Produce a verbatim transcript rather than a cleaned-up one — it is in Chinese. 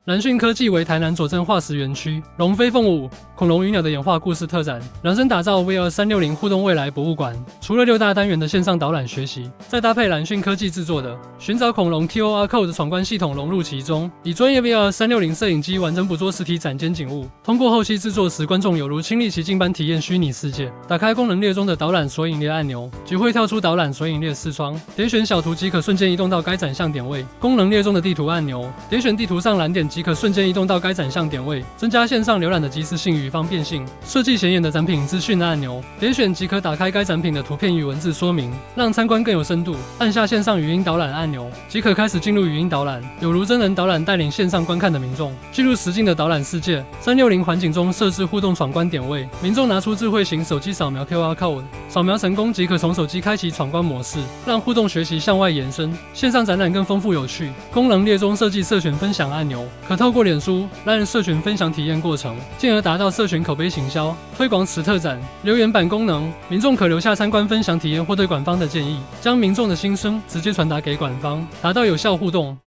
蓝讯科技为台南左镇化石园区龙飞凤舞、恐龙与鸟的演化故事特展，量身打造 V R 三六零互动未来博物馆。除了六大单元的线上导览学习，再搭配蓝讯科技制作的寻找恐龙 Q R Code 闯关系统融入其中，以专业 V R 三六零摄影机完整捕捉实体展间景物，通过后期制作时，观众有如亲历其境般体验虚拟世界。打开功能列中的导览索引列按钮，即会跳出导览索引列视窗，点选小图即可瞬间移动到该展项点位。功能列中的地图按钮，点选地图上蓝点即可瞬间移动到该展项点位，增加线上浏览的及时性与方便性。设计显眼的展品资讯按钮，点选即可打开该展品的图片与文字说明，让参观更有深度。按下线上语音导览按钮，即可开始进入语音导览，有如真人导览带领线上观看的民众进入实境的导览世界。三六零环境中设置互动闯关点位，民众拿出智慧型手机扫描 Q R Code， 扫描成功即可从手机开启闯关模式，让互动学习向外延伸，线上展览更丰富有趣。功能列中设计社群分享按钮，可透过脸书、LINE社群分享体验过程，进而达到社群口碑行销，推广此特展。留言板功能，民众可留下参观分享体验或对馆方的建议，将民众的心声直接传达给馆方，达到有效互动。